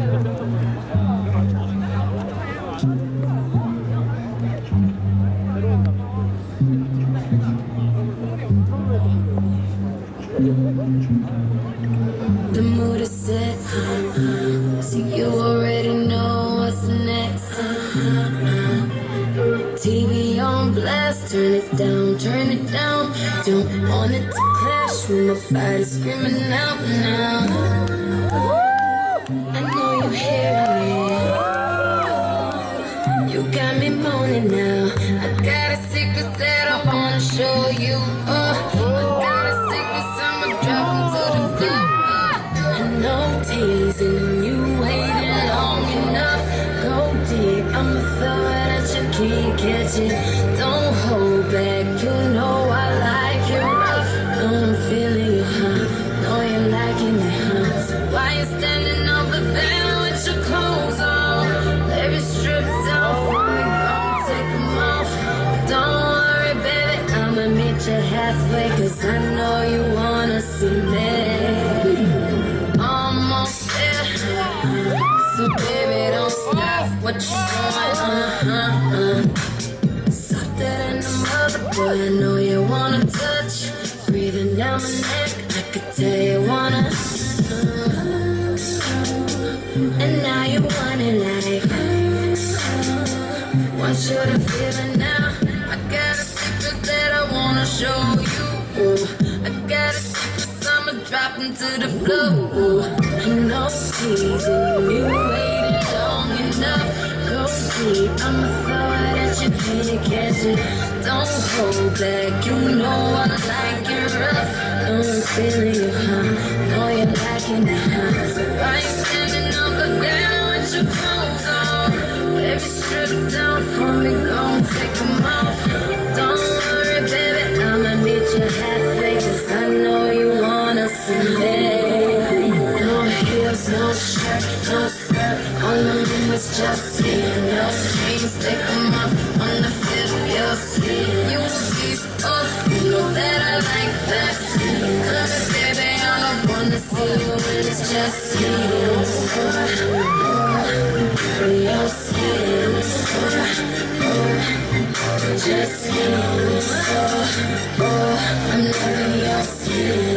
The mood is set, so you already know what's next. TV on blast, turn it down, turn it down. Don't want it to clash with my body screaming out now. I know you hearing me. You got me moaning now. I got a secret that I wanna show you. I got a secret, I'ma drop into the floor. I know teasing you waiting long enough. Go deep, I'ma throw it at you, can't catch it. Don't hold back, you know I like it rough. Know I'm feeling you, huh? Know you're liking it, huh? So why you standing over there with your clothes on? Baby, strip down for me, gon' take them off. Don't worry, baby, I'ma meet you halfway, 'cause I know you wanna see me. Almost there, so baby, don't stop what you doing, Softer than a mother, boy, I know you wanna touch. Breathing down my neck, I could tell you wanna. And now you want it like. Want you to feel it now. I got a secret that I wanna show you. I got a secret, I'ma drop into the floor. I know teasing you waited long enough. Go deep, I'ma throw it at you, can't catch it. Don't hold back, you know I like it rough. Know I'm feeling you, huh? Know you're liking it, huh? So why you standing over there with your clothes on? Baby, strip down for me, gon' take them off. Don't worry, baby, I'ma meet you halfway, 'cause I know you wanna see me. No heels, no shirt, no skirt, all the limits just skin. No strings, take them off, wanna feel your skin. You a piece of, you know that I like that. Cause baby, all I wanna see you when it's just skin. Your skin, just skin. I'm loving your skin.